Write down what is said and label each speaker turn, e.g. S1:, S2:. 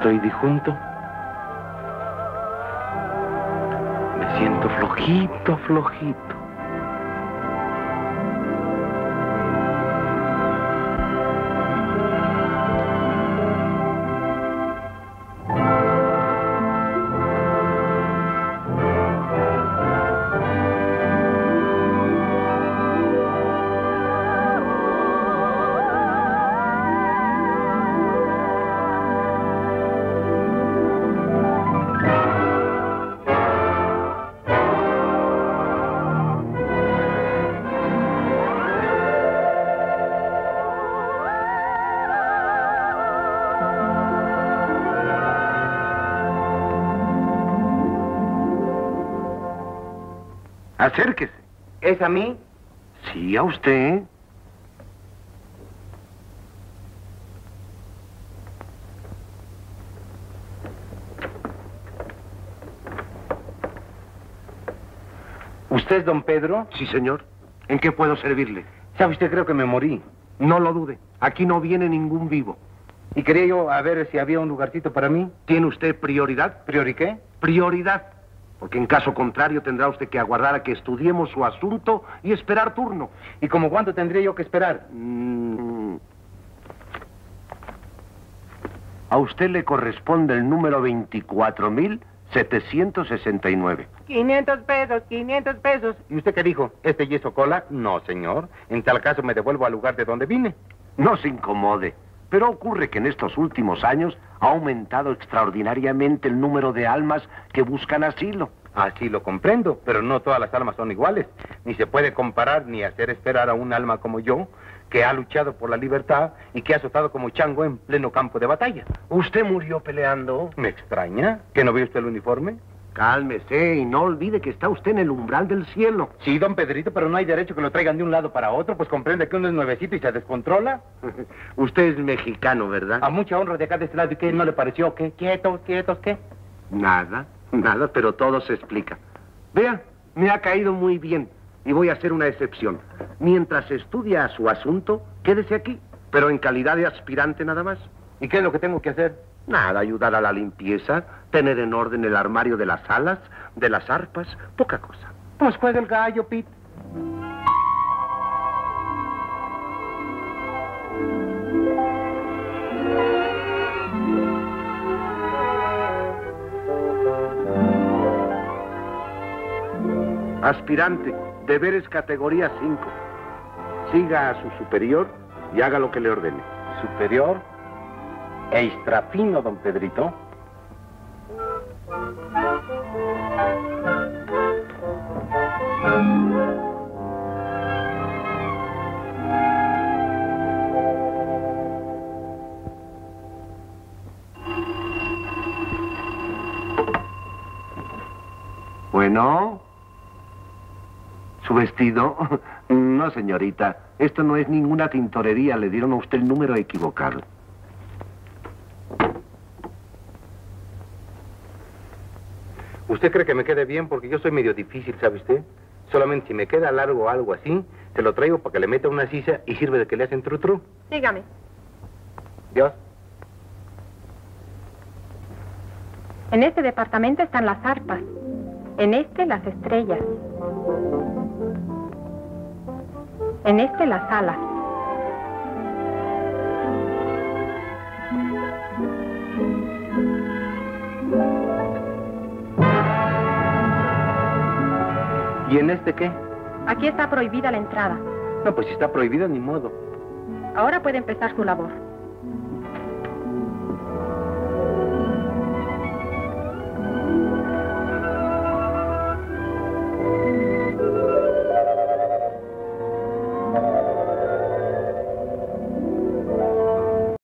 S1: Estoy disjunto. Me siento flojito, flojito.
S2: Acérquese.
S1: ¿Es a mí?
S2: Sí, a usted.
S1: ¿Usted es don Pedro?
S2: Sí, señor. ¿En qué puedo servirle?
S1: ¿Sabe usted? Creo que me morí.
S2: No lo dude. Aquí no viene ningún vivo.
S1: Y quería yo a ver si había un lugarcito para mí.
S2: ¿Tiene usted prioridad?
S1: ¿Priori qué?
S2: Prioridad. Porque en caso contrario tendrá usted que aguardar a que estudiemos su asunto y esperar turno.
S1: ¿Y como cuánto tendría yo que esperar?
S2: A usted le corresponde el número 24.769.
S1: 500 pesos, 500 pesos. ¿Y usted qué dijo? ¿Este yeso cola? No, señor. En tal caso me devuelvo al lugar de donde vine.
S2: No se incomode. Pero ocurre que en estos últimos años ha aumentado extraordinariamente el número de almas que buscan asilo.
S1: Así lo comprendo, pero no todas las almas son iguales. Ni se puede comparar ni hacer esperar a un alma como yo, que ha luchado por la libertad y que ha azotado como chango en pleno campo de batalla.
S2: ¿Usted murió peleando?
S1: ¿Me extraña? ¿Que no ve usted el uniforme?
S2: Cálmese y no olvide que está usted en el umbral del cielo.
S1: Sí, don Pedrito, pero no hay derecho que lo traigan de un lado para otro, pues comprende que uno es nuevecito y se descontrola.
S2: Usted es mexicano, ¿verdad?
S1: A mucha honra de acá de este lado, ¿y qué? ¿No le pareció? ¿Qué? ¿Quietos, quietos, qué?
S2: Nada, pero todo se explica. Vea, me ha caído muy bien y voy a hacer una excepción. Mientras estudia su asunto, quédese aquí, pero en calidad de aspirante nada más.
S1: ¿Y qué es lo que tengo que hacer?
S2: Nada, ayudar a la limpieza, tener en orden el armario de las alas, de las arpas, poca cosa.
S1: Pues juega el gallo, Pete.
S2: Aspirante, deberes categoría 5. Siga a su superior y haga lo que le ordene.
S1: ¿Superior? Extrafino, don Pedrito.
S2: Bueno. ¿Su vestido? No, señorita. Esto no es ninguna tintorería. Le dieron a usted el número equivocado.
S1: ¿Usted cree que me quede bien? Porque yo soy medio difícil, ¿sabe usted? Solamente si me queda largo o algo así, se lo traigo para que le meta una sisa y sirve de que le hacen tru-tru.
S3: Dígame.
S1: Dios.
S3: En este departamento están las arpas. En este, las estrellas. En este, las alas.
S1: ¿Y en este qué?
S3: Aquí está prohibida la entrada.
S1: No, pues si está prohibido, ni modo.
S3: Ahora puede empezar su labor.